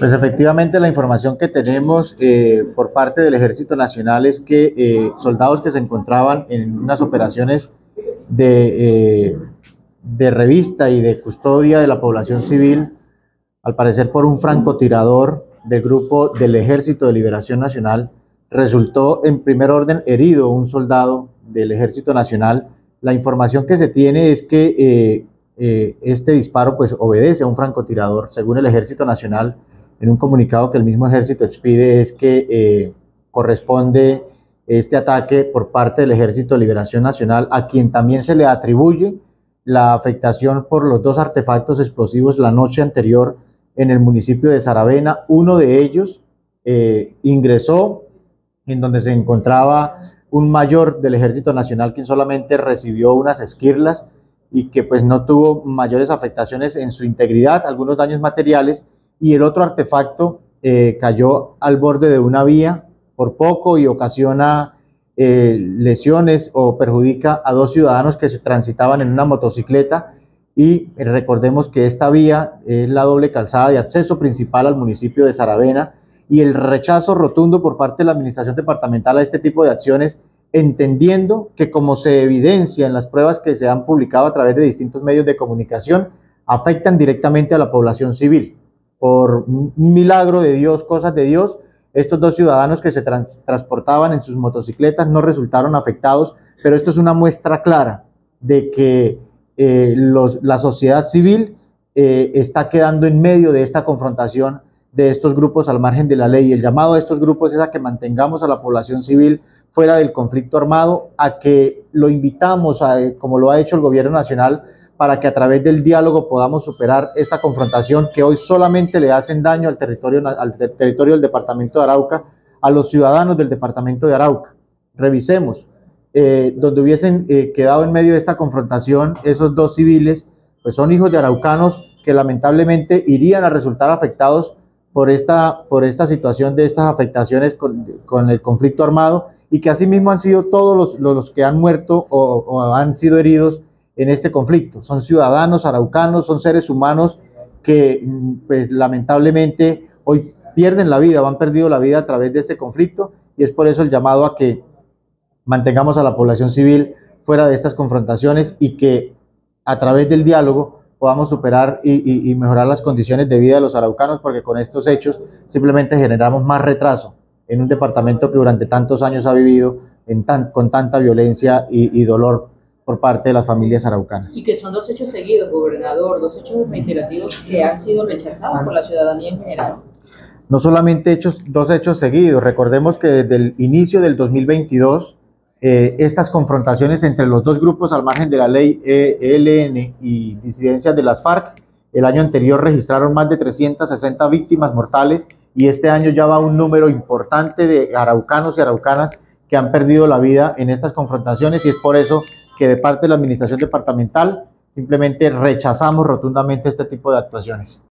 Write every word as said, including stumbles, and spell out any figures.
Pues efectivamente la información que tenemos eh, por parte del Ejército Nacional es que eh, soldados que se encontraban en unas operaciones de, eh, de revista y de custodia de la población civil, al parecer por un francotirador del grupo del Ejército de Liberación Nacional, resultó en primer orden herido un soldado del Ejército Nacional. La información que se tiene es que eh, eh, este disparo pues obedece a un francotirador, según el Ejército Nacional. En un comunicado que el mismo ejército expide es que eh, corresponde este ataque por parte del Ejército de Liberación Nacional, a quien también se le atribuye la afectación por los dos artefactos explosivos la noche anterior en el municipio de Saravena. Uno de ellos eh, ingresó en donde se encontraba un mayor del Ejército Nacional, quien solamente recibió unas esquirlas y que pues no tuvo mayores afectaciones en su integridad, algunos daños materiales, y el otro artefacto eh, cayó al borde de una vía por poco y ocasiona eh, lesiones o perjudica a dos ciudadanos que se transitaban en una motocicleta. Y recordemos que esta vía es la doble calzada de acceso principal al municipio de Saravena, y el rechazo rotundo por parte de la administración departamental a este tipo de acciones, entendiendo que, como se evidencia en las pruebas que se han publicado a través de distintos medios de comunicación, afectan directamente a la población civil. Por un milagro de Dios, cosas de Dios, estos dos ciudadanos que se trans transportaban en sus motocicletas no resultaron afectados, pero esto es una muestra clara de que eh, los, la sociedad civil eh, está quedando en medio de esta confrontación de estos grupos al margen de la ley. Y el llamado a estos grupos es a que mantengamos a la población civil fuera del conflicto armado, a que lo invitamos, a, como lo ha hecho el gobierno nacional, para que a través del diálogo podamos superar esta confrontación que hoy solamente le hacen daño al territorio, al territorio del departamento de Arauca, a los ciudadanos del departamento de Arauca. Revisemos, eh, donde hubiesen eh, quedado en medio de esta confrontación esos dos civiles, pues son hijos de araucanos que lamentablemente irían a resultar afectados por esta, por esta situación de estas afectaciones con, con el conflicto armado, y que asimismo han sido todos los, los que han muerto o, o han sido heridos en este conflicto. Son ciudadanos araucanos, son seres humanos que pues lamentablemente hoy pierden la vida o han perdido la vida a través de este conflicto, y es por eso el llamado a que mantengamos a la población civil fuera de estas confrontaciones y que a través del diálogo podamos superar y, y, y mejorar las condiciones de vida de los araucanos, porque con estos hechos simplemente generamos más retraso en un departamento que durante tantos años ha vivido en tan, con tanta violencia y, y dolor por parte de las familias araucanas. Y que son dos hechos seguidos, gobernador, dos hechos reiterativos que han sido rechazados por la ciudadanía en general. No solamente hechos, dos hechos seguidos, recordemos que desde el inicio del dos mil veintidós, eh, estas confrontaciones entre los dos grupos al margen de la ley E L N y disidencias de las FARC, el año anterior registraron más de trescientas sesenta víctimas mortales, y este año ya va un número importante de araucanos y araucanas que han perdido la vida en estas confrontaciones, y es por eso que de parte de la administración departamental simplemente rechazamos rotundamente este tipo de actuaciones.